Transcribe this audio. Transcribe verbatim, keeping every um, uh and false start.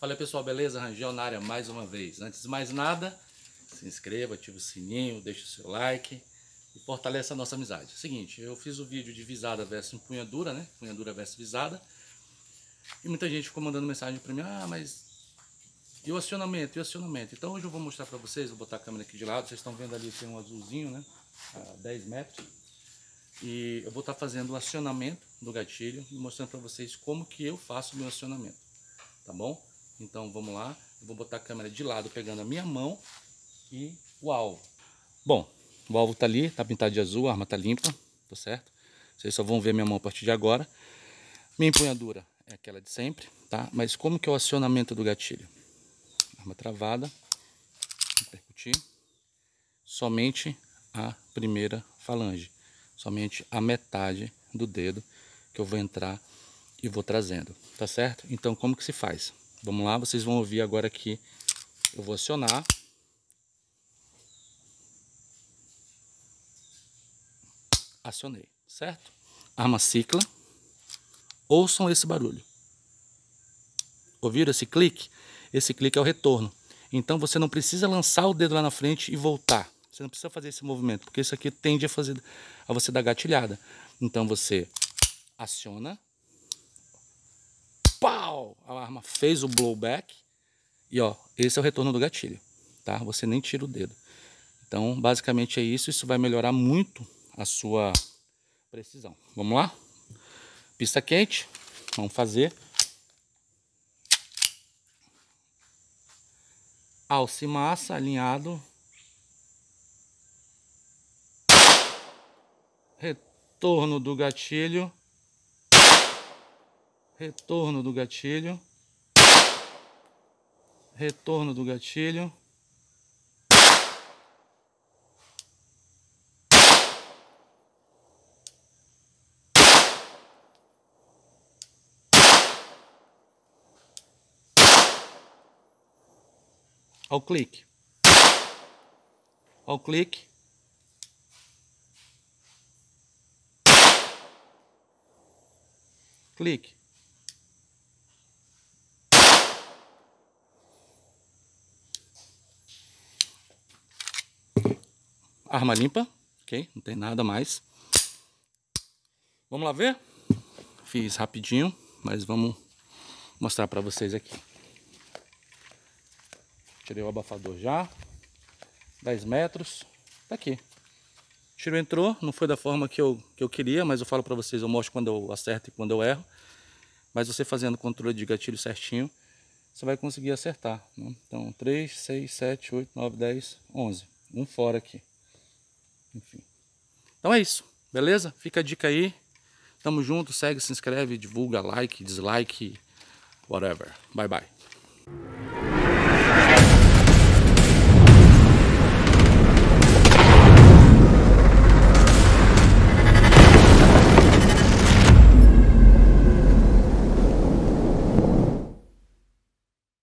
Fala pessoal, beleza? Rangel na área mais uma vez. Antes de mais nada, se inscreva, ative o sininho, deixe o seu like e fortaleça a nossa amizade. Seguinte, eu fiz o vídeo de visada versus empunhadura, né? Empunhadura versus visada. E muita gente ficou mandando mensagem para mim, ah, mas e o acionamento, e o acionamento? Então hoje eu vou mostrar para vocês, vou botar a câmera aqui de lado, vocês estão vendo ali, tem um azulzinho, né? A dez metros. E eu vou estar fazendo o acionamento do gatilho e mostrando para vocês como que eu faço o meu acionamento, tá bom? Então vamos lá, eu vou botar a câmera de lado pegando a minha mão e o alvo. Bom, o alvo tá ali, tá pintado de azul, a arma tá limpa, tá certo? Vocês só vão ver minha mão a partir de agora. Minha empunhadura é aquela de sempre, tá? Mas como que é o acionamento do gatilho? Arma travada, percutir, somente a primeira falange, somente a metade do dedo que eu vou entrar e vou trazendo, tá certo? Então como que se faz? Vamos lá, vocês vão ouvir agora que eu vou acionar. Acionei, certo? Arma cicla. Ouçam esse barulho. Ouviram esse clique? Esse clique é o retorno. Então você não precisa lançar o dedo lá na frente e voltar. Você não precisa fazer esse movimento, porque isso aqui tende a fazer a você dar gatilhada. Então você aciona. Pau! A arma fez o blowback. E ó, esse é o retorno do gatilho, tá? Você nem tira o dedo. Então, basicamente é isso. Isso vai melhorar muito a sua precisão. Vamos lá? Pista quente. Vamos fazer. Alça e massa, alinhado. Retorno do gatilho. Retorno do gatilho. Retorno do gatilho. Ao clique. Ao clique. Clique. Arma limpa, ok? Não tem nada mais. Vamos lá ver? Fiz rapidinho, mas vamos mostrar para vocês aqui. Tirei o abafador já. dez metros. Tá aqui. O tiro entrou, não foi da forma que eu, que eu queria, mas eu falo para vocês, eu mostro quando eu acerto e quando eu erro. Mas você fazendo o controle de gatilho certinho, você vai conseguir acertar, né? Então, três, seis, sete, oito, nove, dez, onze. Um fora aqui. Enfim. Então é isso, beleza? Fica a dica aí. Tamo junto, segue, se inscreve, divulga, like, dislike, whatever. Bye, bye.